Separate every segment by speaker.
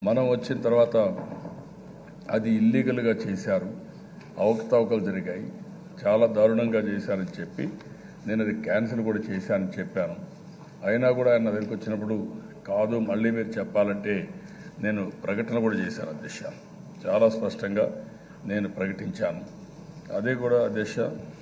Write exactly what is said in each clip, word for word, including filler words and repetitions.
Speaker 1: మనం వచ్చిన తర్వాత అది ఇల్లీగల్గా చేశారు, అవకతవకలు జరిగాయి, చాలా దారుణంగా చేశారని చెప్పి నేను అది క్యాన్సిల్ కూడా చేశానని చెప్పాను. అయినా కూడా ఆయన దగ్గరికి వచ్చినప్పుడు కాదు మళ్ళీ మీరు చెప్పాలంటే నేను ప్రకటన కూడా చేశాను అధ్యక్ష. చాలా స్పష్టంగా నేను ప్రకటించాను. అదే కూడా అధ్యక్ష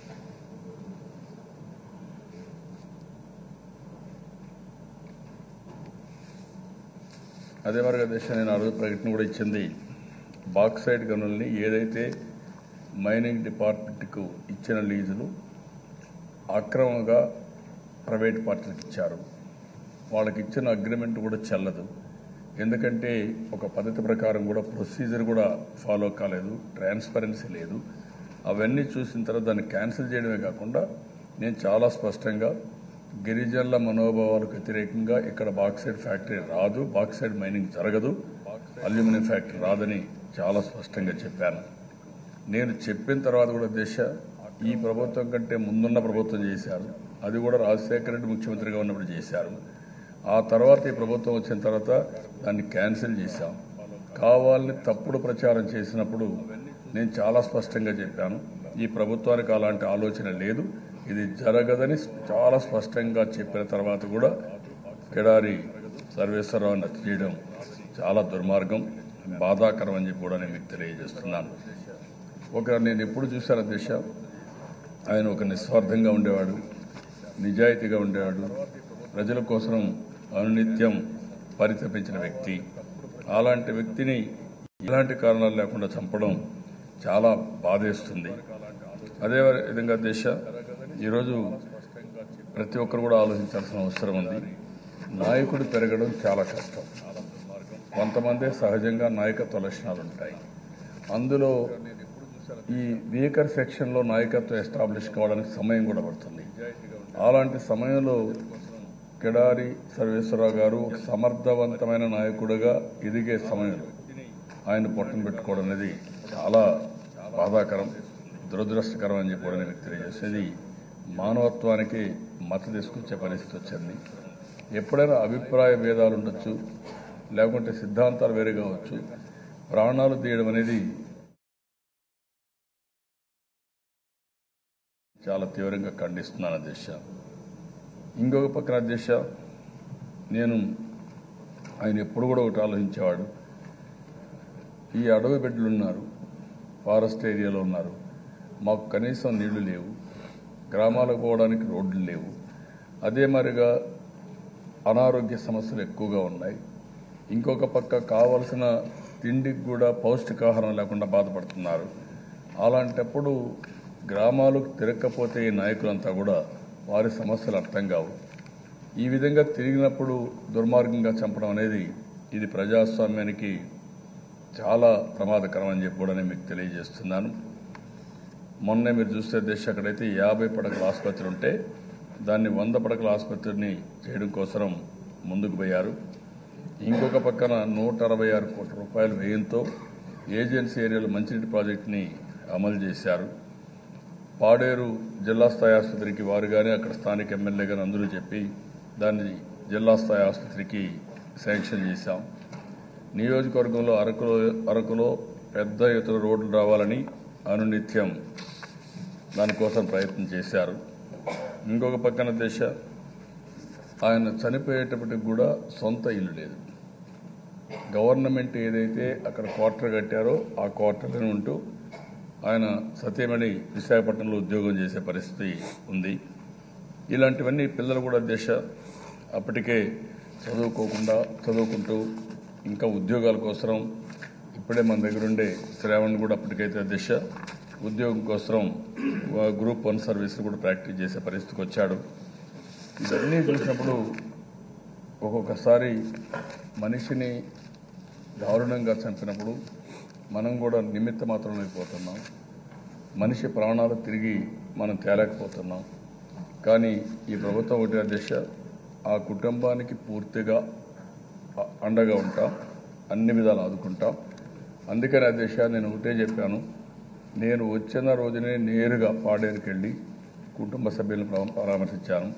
Speaker 1: అదే మరి అధ్యక్ష నేను ఆ రోజు ప్రకటన కూడా ఇచ్చింది, బాక్సైడ్ గనుల్ని ఏదైతే మైనింగ్ డిపార్ట్మెంట్కు ఇచ్చిన లీజులు అక్రమంగా ప్రైవేట్ పార్టీలకు ఇచ్చారు. వాళ్ళకి ఇచ్చిన అగ్రిమెంట్ కూడా చెల్లదు. ఎందుకంటే ఒక పద్ధతి ప్రకారం కూడా ప్రొసీజర్ కూడా ఫాలో కాలేదు, ట్రాన్స్పరెన్సీ లేదు. అవన్నీ చూసిన తర్వాత దాన్ని క్యాన్సిల్ చేయడమే కాకుండా నేను చాలా స్పష్టంగా గిరిజనుల మనోభావాలకు వ్యతిరేకంగా ఇక్కడ బాక్సైడ్ ఫ్యాక్టరీ రాదు, బాక్సైడ్ మైనింగ్ జరగదు, అల్యూమినియం ఫ్యాక్టరీ రాదని చాలా స్పష్టంగా చెప్పాను. నేను చెప్పిన తర్వాత కూడా దేశ ఈ ప్రభుత్వం కంటే ముందున్న ప్రభుత్వం చేశారు. అది కూడా రాజశేఖర రెడ్డి ముఖ్యమంత్రిగా ఉన్నప్పుడు చేశారు. ఆ తర్వాత ఈ ప్రభుత్వం వచ్చిన తర్వాత దాన్ని క్యాన్సిల్ చేశాం. కావాలని తప్పుడు ప్రచారం చేసినప్పుడు నేను చాలా స్పష్టంగా చెప్పాను, ఈ ప్రభుత్వానికి అలాంటి ఆలోచన లేదు, ఇది జరగదని చాలా స్పష్టంగా చెప్పిన తర్వాత కూడా కెడారి సర్వేశ్వరరావుని హత్య చేయడం చాలా దుర్మార్గం, బాధాకరం అని చెప్పి కూడా నేను మీకు తెలియజేస్తున్నాను. ఒక నేను ఎప్పుడు చూశాను అధ్యక్ష, ఆయన ఒక నిస్వార్థంగా ఉండేవాడు, నిజాయితీగా ఉండేవాడు, ప్రజల కోసం అనునిత్యం పరితపించిన వ్యక్తి. అలాంటి వ్యక్తిని ఇలాంటి కారణాలు లేకుండా చంపడం చాలా బాధేస్తుంది. అదే విధంగా దేశ ఈరోజు ప్రతి ఒక్కరు కూడా ఆలోచించాల్సిన అవసరం ఉంది. నాయకుడు పెరగడం చాలా కష్టం. కొంతమంది సహజంగా నాయకత్వ లక్షణాలు ఉంటాయి. అందులో ఈ వీకర్ సెక్షన్లో నాయకత్వం ఎస్టాబ్లిష్ కావడానికి సమయం కూడా పడుతుంది. అలాంటి సమయంలో కెడారి సర్వేశ్వరరావు గారు ఒక సమర్థవంతమైన నాయకుడిగా ఎదిగే సమయంలో ఆయన పొట్టను పెట్టుకోవడం అనేది చాలా బాధాకరం, దురదృష్టకరం అని చెప్పి కూడా నేను తెలియజేసేది. మానవత్వానికి మత తీసుకొచ్చే పరిస్థితి వచ్చింది. ఎప్పుడైనా అభిప్రాయ భేదాలు ఉండొచ్చు, లేకుంటే సిద్ధాంతాలు వేరే కావచ్చు, ప్రాణాలు తీయడం అనేది చాలా తీవ్రంగా ఖండిస్తున్నాను అధ్యక్ష. ఇంకొక పక్కన అధ్యక్ష, నేను ఆయన ఎప్పుడు కూడా ఒకటి ఆలోచించేవాడు, ఈ అడవి బిడ్డలు ఉన్నారు, ఫారెస్ట్ ఏరియాలో ఉన్నారు, మాకు కనీసం నీళ్లు లేవు, గ్రామాలకు పోవడానికి రోడ్లు లేవు, అదే మరిగా అనారోగ్య సమస్యలు ఎక్కువగా ఉన్నాయి, ఇంకొక పక్క కావలసిన తిండికి కూడా పౌష్టికాహారం లేకుండా బాధపడుతున్నారు. అలాంటప్పుడు గ్రామాలకు తిరగకపోతే ఈ నాయకులంతా కూడా వారి సమస్యలు అర్థం కావు. ఈ విధంగా తిరిగినప్పుడు దుర్మార్గంగా చంపడం అనేది ఇది ప్రజాస్వామ్యానికి చాలా ప్రమాదకరం అని చెప్పి కూడా నేను మీకు తెలియజేస్తున్నాను. మొన్నే మీరు చూస్తే దేశ అక్కడైతే యాభై పడకల ఆసుపత్రి ఉంటే దాన్ని వంద పడకల ఆసుపత్రిని చేయడం కోసం ముందుకు పోయారు. ఇంకొక పక్కన నూట అరవై ఆరు కోట్ల రూపాయల వ్యయంతో ఏజెన్సీ ఏరియాలో మంచినీటి ప్రాజెక్టుని అమలు చేశారు. పాడేరు జిల్లా స్థాయి ఆసుపత్రికి వారు కానీ అక్కడ స్థానిక ఎమ్మెల్యే కానీ అందరూ చెప్పి దాన్ని జిల్లా స్థాయి ఆసుపత్రికి శాంక్షన్ చేశాం. నియోజకవర్గంలో అరకులో అరకులో పెద్ద ఎత్తున రోడ్లు రావాలని అనునిత్యం దానికోసం ప్రయత్నం చేశారు. ఇంకొక పక్కన దేశ ఆయన చనిపోయేటప్పటికి కూడా సొంత ఇల్లు లేదు. గవర్నమెంట్ ఏదైతే అక్కడ క్వార్టర్ కట్టారో ఆ క్వార్టర్లో ఉంటూ ఆయన సతీమణి విశాఖపట్నంలో ఉద్యోగం చేసే పరిస్థితి ఉంది. ఇలాంటివన్నీ పిల్లలు కూడా దేశ అప్పటికే చదువుకోకుండా చదువుకుంటూ ఇంకా ఉద్యోగాల కోసం ఇప్పుడే మన దగ్గర ఉండే శ్రావణ్ కూడా అప్పటికైతే దిశ ఉద్యోగం కోసం గ్రూప్ వన్ సర్వీస్ కూడా ప్రాక్టీస్ చేసే పరిస్థితికి వచ్చాడు. ఇవన్నీ చూసినప్పుడు ఒక్కొక్కసారి మనిషిని దారుణంగా చంపినప్పుడు మనం కూడా నిమిత్త మాత్రం అయిపోతున్నాం. మనిషి ప్రాణాలు తిరిగి మనం తేలేకపోతున్నాం. కానీ ఈ ప్రభుత్వం ఒకటి దిశ ఆ కుటుంబానికి పూర్తిగా అండగా ఉంటాం, అన్ని విధాలు ఆదుకుంటాం. అందుకని ఆ దిశ నేను ఒకటే చెప్పాను, నేను వచ్చిన రోజునే నేరుగా పాడేరుకి వెళ్ళి కుటుంబ సభ్యులను పరామర్శించాను.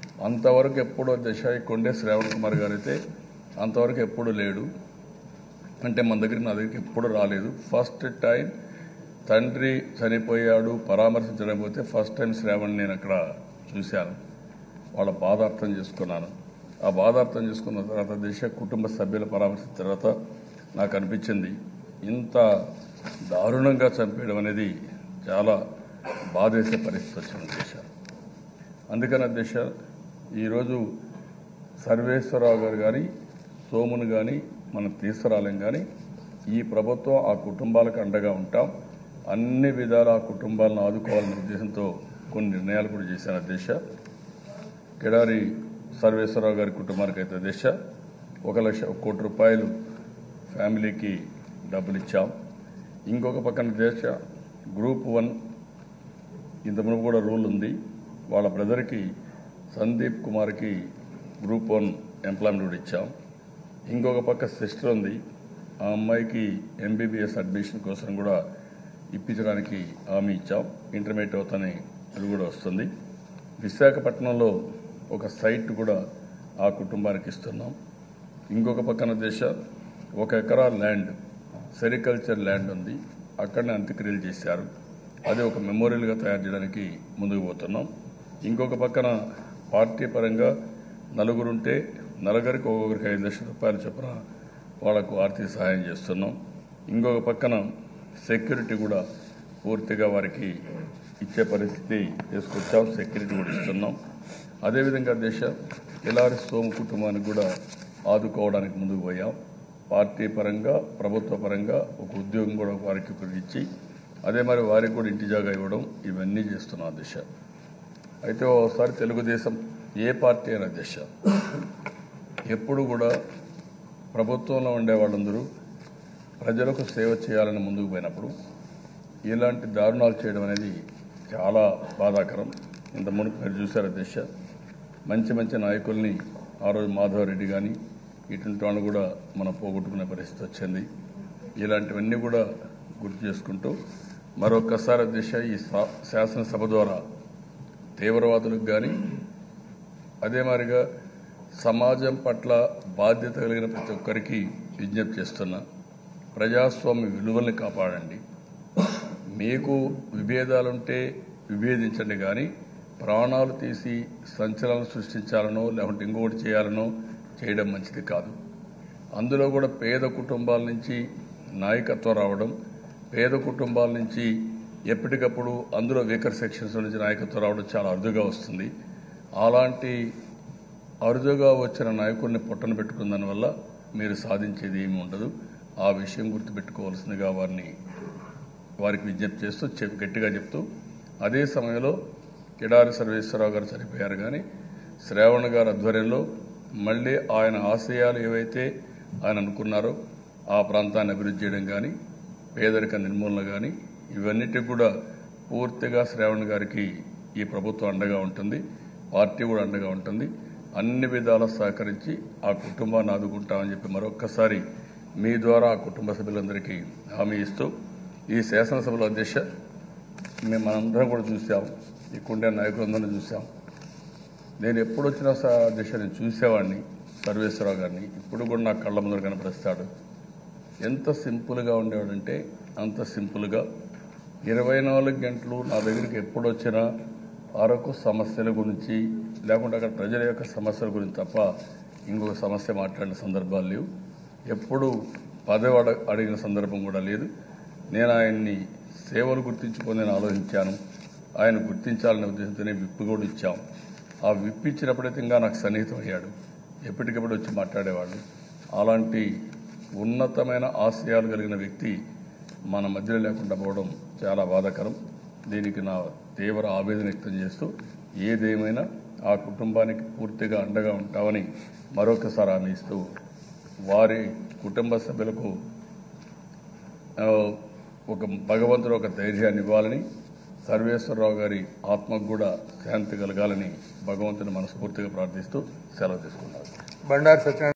Speaker 1: అంతవరకు ఎప్పుడో దిశ కొండే శ్రావణ్ కుమార్ గారు అయితే అంతవరకు ఎప్పుడు లేడు. అంటే మన దగ్గర నా దగ్గరికి ఎప్పుడు రాలేదు. ఫస్ట్ టైం తండ్రి చనిపోయాడు పరామర్శించకపోతే ఫస్ట్ టైం శ్రావణ్ నేను అక్కడ చూశాను. వాళ్ళ బాధ అర్థం చేసుకున్నాను. ఆ బాధ అర్థం చేసుకున్న తర్వాత దిశ కుటుంబ సభ్యుల పరామర్శించిన తర్వాత నాకు అనిపించింది ఇంత దారుణంగా చంపేయడం అనేది చాలా బాధేసే పరిస్థితి వచ్చిన దిశ. అందుకని దిశ ఈరోజు సర్వేశ్వరరావు గారు కానీ సోమును కానీ మనం తీసుకురాలేం, కానీ ఈ ప్రభుత్వం ఆ కుటుంబాలకు అండగా ఉంటాం. అన్ని విధాల ఆ కుటుంబాలను ఆదుకోవాలనే ఉద్దేశంతో కొన్ని నిర్ణయాలు కూడా చేశాను అధ్యక్ష. కిడారి సర్వేశ్వరరావు గారి కుటుంబానికి అయితే అధ్యక్ష ఒక లక్ష ఒక కోటి రూపాయలు ఫ్యామిలీకి డబ్బులు ఇచ్చాం. ఇంకొక పక్కన దేశ గ్రూప్ వన్ ఇంతకుముందు కూడా రూల్ ఉంది. వాళ్ళ బ్రదర్కి సందీప్ కుమార్కి గ్రూప్ వన్ ఎంప్లాయ్మెంట్ కూడా ఇచ్చాం. ఇంకొక పక్క సిస్టర్ ఉంది, ఆ అమ్మాయికి ఎంబీబీఎస్ అడ్మిషన్ కోసం కూడా ఇప్పించడానికి హామీ ఇచ్చాం. ఇంటర్మీడియట్ అవుతానే అది కూడా వస్తుంది. విశాఖపట్నంలో ఒక సైట్ కూడా ఆ కుటుంబానికి ఇస్తున్నాం. ఇంకొక పక్కన దేశ ఒక ఎకరా ల్యాండ్ సెరికల్చర్ ల్యాండ్ ఉంది, అక్కడనే అంత్యక్రియలు చేశారు. అది ఒక మెమోరియల్గా తయారు చేయడానికి ముందుకు పోతున్నాం. ఇంకొక పక్కన పార్టీ పరంగా నలుగురుంటే నలుగురికి ఒక్కొక్కరికి ఐదు లక్షల రూపాయలు చొప్పున వాళ్లకు ఆర్థిక సహాయం చేస్తున్నాం. ఇంకొక పక్కన సెక్యూరిటీ కూడా పూర్తిగా వారికి ఇచ్చే పరిస్థితి తీసుకొచ్చాం. సెక్యూరిటీ కూడా ఇస్తున్నాం. అదేవిధంగా దేశ కిలారి సోము కుటుంబానికి కూడా ఆదుకోవడానికి ముందుకు పోయాం. పార్టీ పరంగా ప్రభుత్వ పరంగా ఒక ఉద్యోగం కూడా వారికి ఇచ్చి అదే మరి వారికి కూడా ఇంటి జాగా ఇవ్వడం ఇవన్నీ చేస్తున్నాం దిశ. అయితే ఒకసారి తెలుగుదేశం ఏ పార్టీ అయినా దిశ ఎప్పుడు కూడా ప్రభుత్వంలో ఉండే వాళ్ళందరూ ప్రజలకు సేవ చేయాలని ముందుకు పోయినప్పుడు ఇలాంటి దారుణాలు చేయడం అనేది చాలా బాధాకరం. ఇంత మునుపు మీరు చూశారు దిశ మంచి మంచి నాయకుల్ని ఆ రోజు మాధవరెడ్డి కానీ ఇటువంటి వాళ్ళు కూడా మనం పోగొట్టుకునే పరిస్థితి వచ్చింది. ఇలాంటివన్నీ కూడా గుర్తు చేసుకుంటూ మరొక్కసారి దిశ ఈ శాసనసభ ద్వారా తీవ్రవాదులకు కానీ అదే మాదిరిగా సమాజం పట్ల బాధ్యత కలిగిన ప్రతి ఒక్కరికి విజ్ఞప్తి చేస్తున్నా, ప్రజాస్వామ్య విలువల్ని కాపాడండి. మీకు విభేదాలుంటే విభేదించండి, కానీ ప్రాణాలు తీసి సంచలనం సృష్టించాలనో లేకుంటే ఇంకొకటి చేయాలనో చేయడం మంచిది కాదు. అందులో కూడా పేద కుటుంబాల నుంచి నాయకత్వం రావడం, పేద కుటుంబాల నుంచి ఎప్పటికప్పుడు అందులో వీకర్ సెక్షన్స్ నుంచి నాయకత్వం రావడం చాలా అరుదుగా వస్తుంది. అలాంటి అరుదుగా వచ్చిన నాయకుడిని పొట్టన పెట్టుకున్న దానివల్ల మీరు సాధించేది ఏమి ఉండదు. ఆ విషయం గుర్తుపెట్టుకోవాల్సిందిగా వారిని వారికి విజ్ఞప్తి చేస్తూ గట్టిగా చెప్తూ, అదే సమయంలో కిడారి సర్వేశ్వరరావు గారు చనిపోయారు, కానీ శ్రావణ్ గారి ఆధ్వర్యంలో మళ్లీ ఆయన ఆశయాలు ఏవైతే ఆయన అనుకున్నారో ఆ ప్రాంతాన్ని అభివృద్ధి చేయడం కానీ పేదరిక నిర్మూలన కానీ ఇవన్నిటికి కూడా పూర్తిగా శ్రావణ్ గారికి ఈ ప్రభుత్వం అండగా ఉంటుంది, పార్టీ కూడా అండగా ఉంటుంది. అన్ని విధాలా సహకరించి ఆ కుటుంబాన్ని ఆదుకుంటామని చెప్పి మరొక్కసారి మీ ద్వారా ఆ కుటుంబ సభ్యులందరికీ హామీ ఇస్తూ, ఈ శాసనసభలో అధ్యక్ష మేము మనందరం కూడా చూసాం, ఇక్కడే నాయకులందరినీ చూసాం. నేను ఎప్పుడు వచ్చినా అధ్యక్ష నేను చూసేవాడిని సర్వేశ్వరరావు గారిని. ఇప్పుడు కూడా నా కళ్ళ ముందర కనపరుస్తాడు. ఎంత సింపుల్గా ఉండేవాడంటే అంత సింపుల్గా ఇరవై నాలుగు గంటలు నా దగ్గరికి ఎప్పుడు వచ్చినా అరకు సమస్యల గురించి లేకుంటే అక్కడ ప్రజల యొక్క సమస్యల గురించి తప్ప ఇంకొక సమస్య మాట్లాడిన సందర్భాలు లేవు. ఎప్పుడు పదవి అడ అడిగిన సందర్భం కూడా లేదు. నేను ఆయన్ని సేవలు గుర్తించుకొని నేను ఆలోచించాను. ఆయన గుర్తించాలనే ఉద్దేశంతోనే విప్పు కూడా ఇచ్చాం. ఆ విప్పు ఇచ్చినప్పుడైతే ఇంకా నాకు సన్నిహితం అయ్యాడు, ఎప్పటికప్పుడు వచ్చి మాట్లాడేవాళ్ళు. అలాంటి ఉన్నతమైన ఆశయాలు కలిగిన వ్యక్తి మన మధ్యలో లేకుండా పోవడం చాలా బాధాకరం. దీనికి నా తీవ్ర ఆవేదన వ్యక్తం చేస్తూ ఏదేమైనా ఆ కుటుంబానికి పూర్తిగా అండగా ఉంటామని మరొకసారి హామీ ఇస్తూ, వారి కుటుంబ సభ్యులకు ఒక భగవంతుడు ఒక ధైర్యాన్ని ఇవ్వాలని, సర్వేశ్వరరావు గారి ఆత్మకు కూడా శాంతి కలగాలని భగవంతుని మనస్ఫూర్తిగా ప్రార్థిస్తూ సెలవు తీసుకున్నారు. బండారు సత్యనారాయణ.